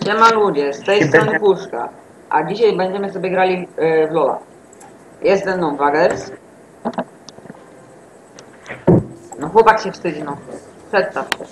Siema ludzie, z tej strony Puszka, a dzisiaj będziemy sobie grali w Lola. Jest ze mną Wagers. No chłopak się wstydzi, no. Przedstaw się.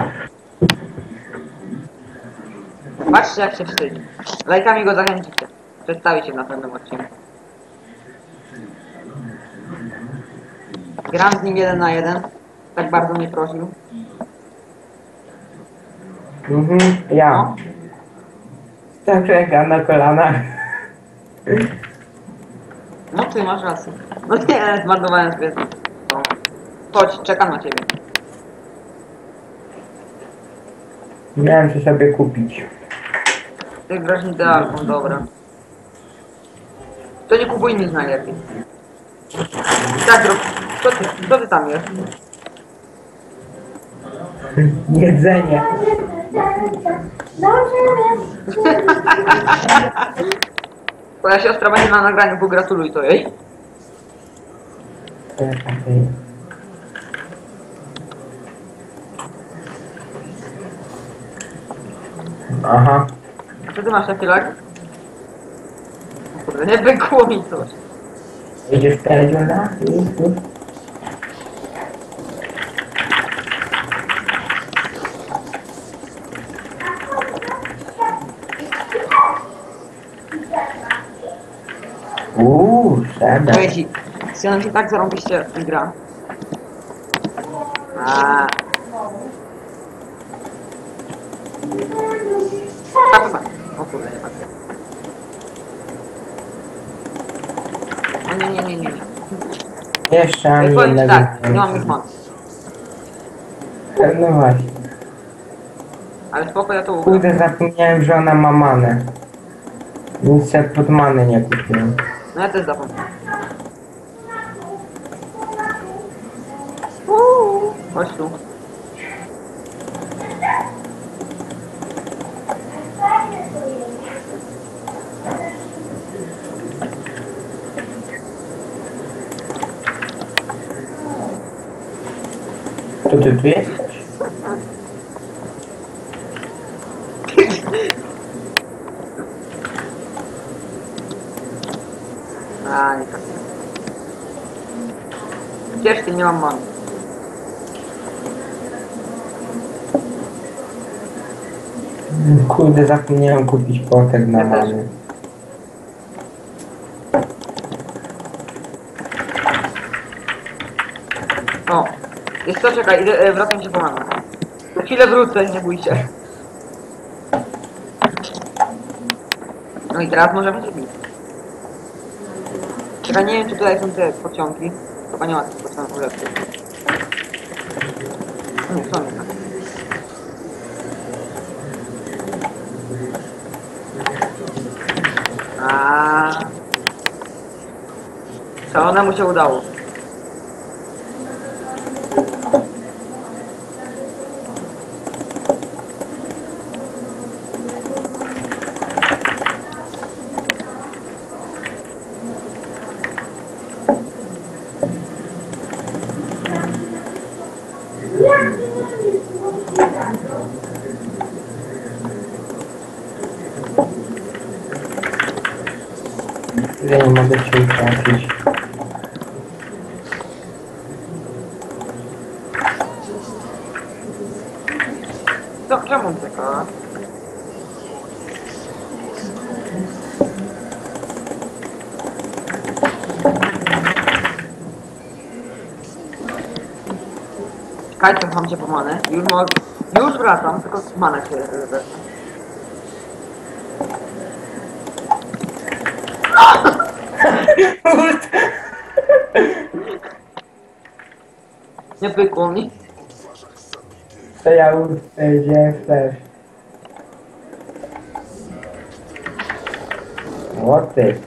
Patrzcie jak się wstydzi. Lajkami go zachęcicie. Przedstawi się w następnym odcinku. Gram z nim 1 na 1. Tak bardzo mnie prosił. Ja. No. Tak czekam na kolanach. No ty masz rację. No nie, zmarnowałem sobie. No. Chodź, czekam na ciebie. Miałem co sobie kupić. Ty grasz idealką, dobra. To nie kupuj nic najlepiej. Tak, co ty tam jest? Jedzenie. Twoja siostra będzie na nagraniu, pogratuluj to jej. Aha. A co ty masz na chwilach? Kurde, nie pękło mi coś. Idziesz Perdziula? Szedł. Powiem ci, Sionem się tak zarąbiście gra. A. Tak. O kurde, nie tak. O nie. Jeszcze ani Powiem ci jednego. tak, nie mam już mocy. No właśnie. Ale spoko, ja to ugram. Kurde, zapomniałem, że ona ma manę. Nic sobie pod manę nie kupiłem. No ja też zapomniałem. Chodź tu. To ty tu jesteś? A, nie tak. Cieszcie, nie mam many. Kurde, zapomniałem kupić płotek na Ja też. manę. O, jest co, czekaj, idę, wracam się pomagam. Za chwilę wrócę, nie bój się. No i teraz możemy się bić. Czekaj, nie wiem czy tutaj są te pociągi. Chyba nie ma tych pociągów lepszych. Nie, są jednak. To ona mu się udało. Ja nie mogę cię utrafić. Co, czemu czeka? Czekajcie, mam cię pomanę. Już wracam, tylko manę się wezmę. Nie pykło mi. To ja wziąłem też. O ty.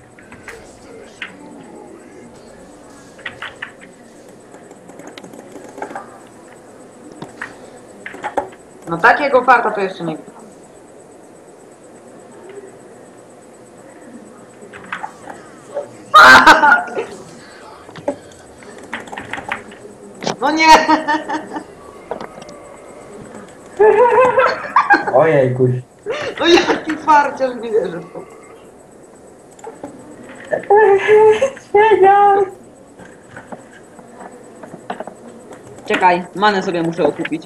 No takiego farta to jeszcze nie widzę. No nie! Ojejkuś. No jaki farciarz, nie wierzę w to. Siedział! Czekaj, manę sobie muszę okupić.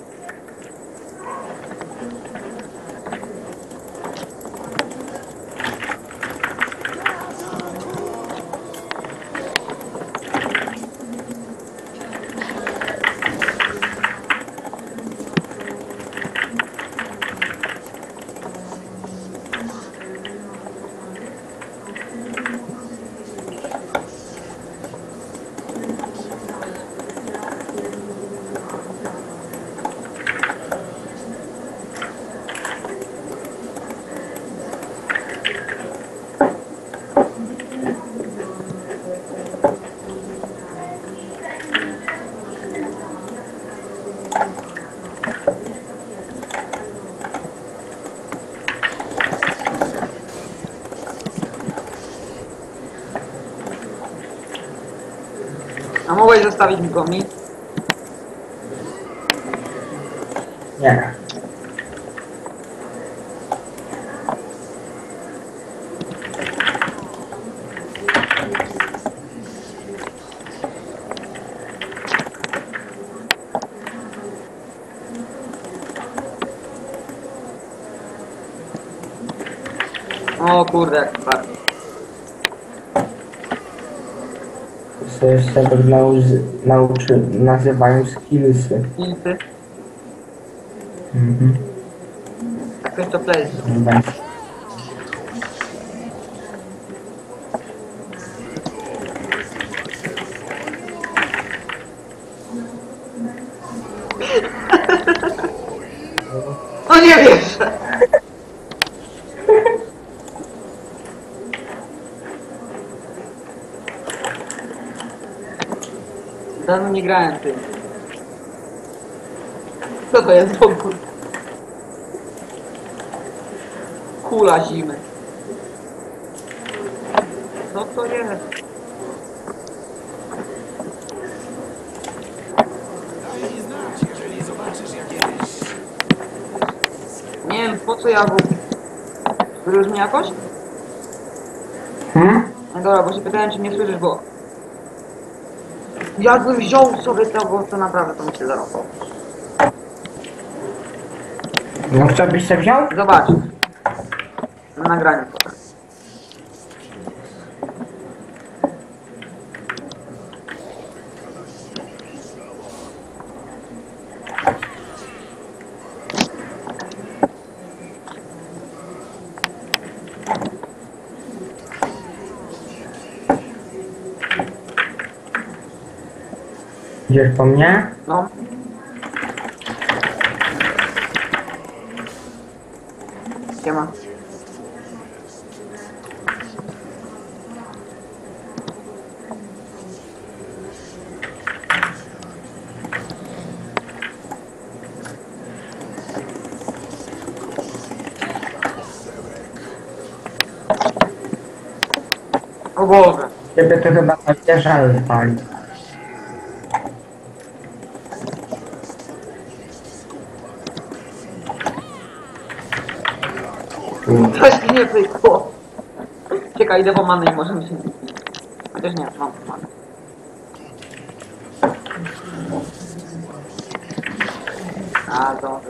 A mogłeś zostawić mi komik? Nie. O kurde, jak fart. To jeszcze tak nazywają skillsy. Inty. Mhm. Jak ktoś to play. Dobra. No nie wierzę. Dawno nie grałem tym. Co to jest w ogóle? Kula zimy. Co to jest? Nie wiem, po co ja w... Słyszysz mnie jakoś? No dobra, bo się pytałem, czy mnie słyszysz, bo... Jakbym wziął sobie tego, to naprawdę to mi się zarąbał. No kto byś się wziął? Zobacz. Na nagraniu potem. Idziesz po mnie? No. Siema. O Boże. Ciebie to chyba będzie żal pali. Coś mi nie pykło. Czekaj, idę po manę i może mi się... Chociaż nie, mam manę. A, dobrze.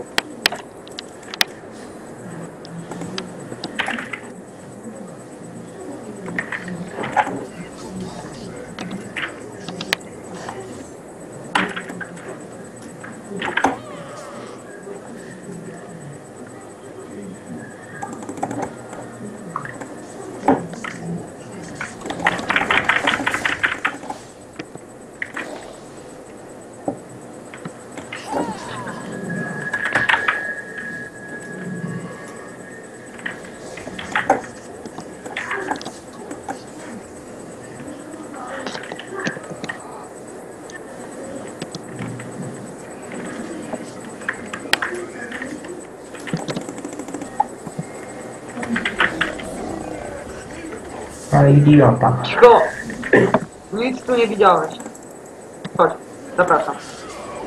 Ale idiota. Cicho! Nic tu nie widziałeś. Chodź, zapraszam.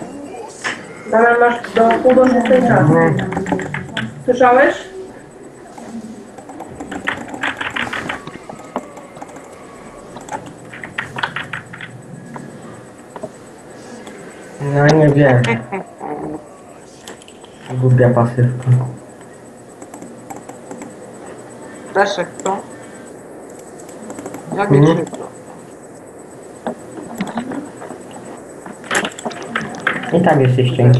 Damian, masz do pół do 6 czasu. Słyszałeś? No nie wierzę. Głupia pasywka. Peszek, co? Jak mi Mhm. przykro. I tam jesteś cienki.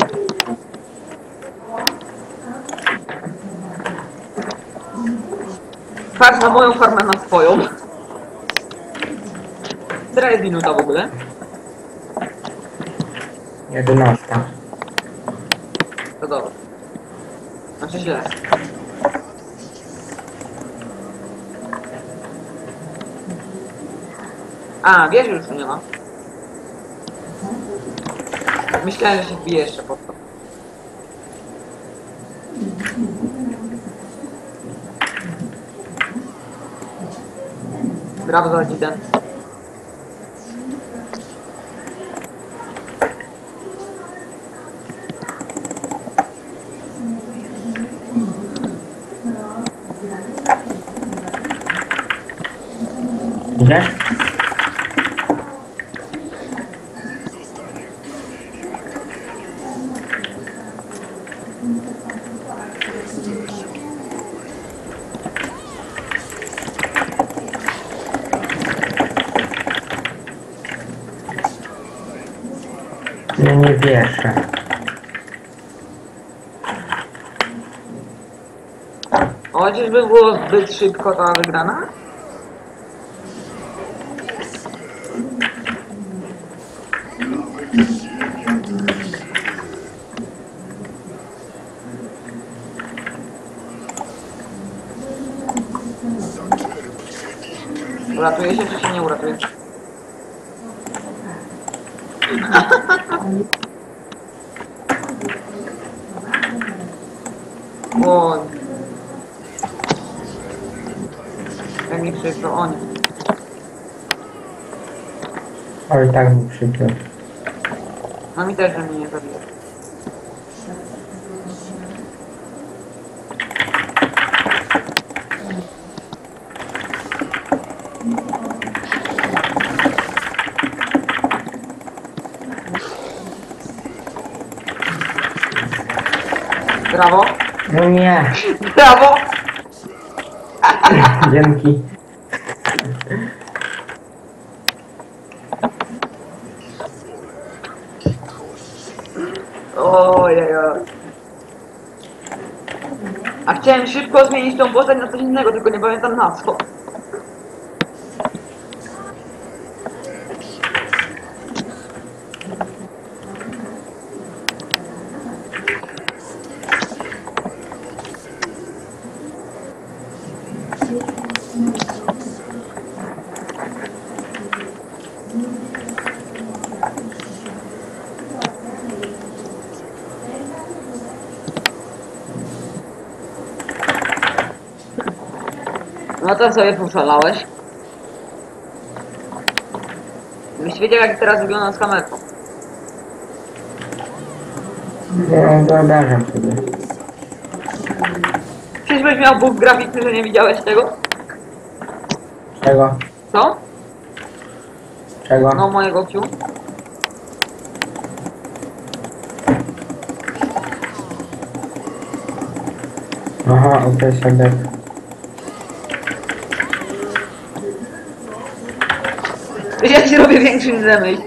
Patrz na moją farmę, na swoją. Która jest minuta w ogóle? 11. To dobra. Znaczy źle. A, wiesz, już tu nie ma. Myślałem, że się wbije jeszcze pod to. Brawo za Dziden. Idziesz? No nie wierzę. Chociażby było zbyt szybko ta wygrana? Uratuje się, czy się nie uratuje? Oj. Jak mi przykro, oni. Oj, tak mi przykro. No mi też, że mnie nie zabije. Brawo. No nie. Brawo. Dzięki. Ojej. A chciałem szybko zmienić tą postać na coś innego, tylko nie pamiętam na co. No to sobie poszalałeś. Byś wiedział, jak teraz wygląda z kamerką. No, wyobrażam sobie. Czyżbyś miał bóg graficzny, że nie widziałeś tego? Czego? Co? Czego? No, mojego kciu. Aha, okej, Sadek. Ja ci robię większy niż zamyśl.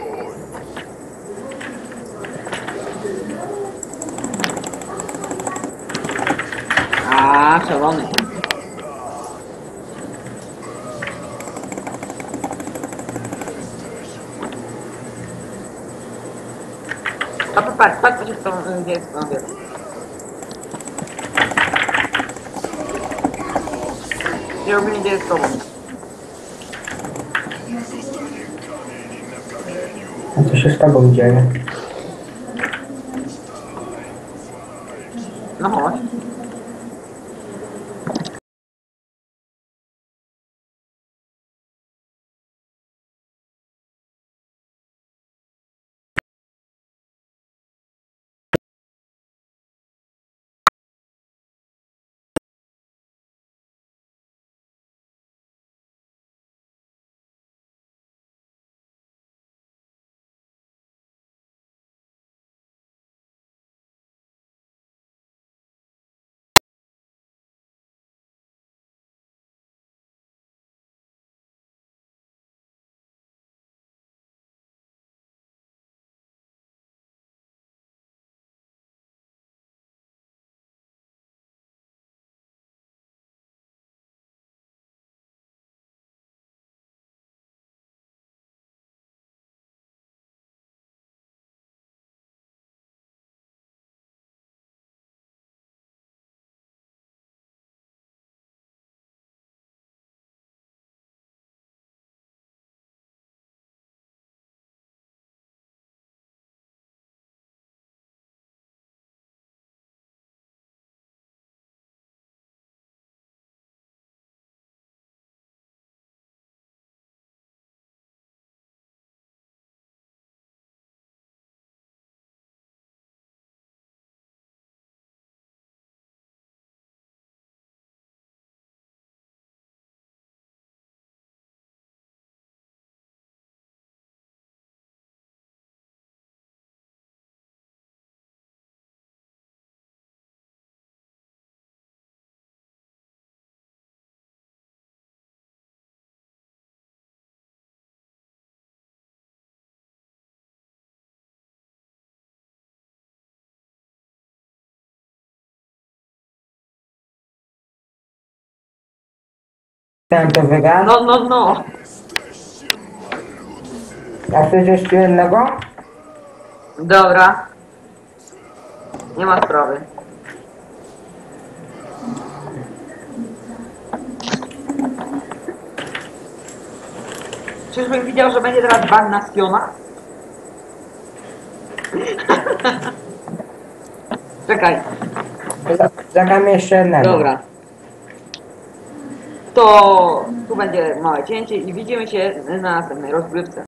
A, szalony. A patrz, co się z tą, gdzie jest tą wiedzą. Nie robię, gdzie jest tobą. A co się z tobą dzieje? No chodź. Ten to wygra. No. A chcesz jeszcze jednego? Dobra. Nie ma sprawy. Czyżbym widział, że będzie teraz ban na spiona? Czekaj. Zagramy jeszcze jednego. Dobra. To tu będzie małe cięcie i widzimy się na następnej rozgrywce.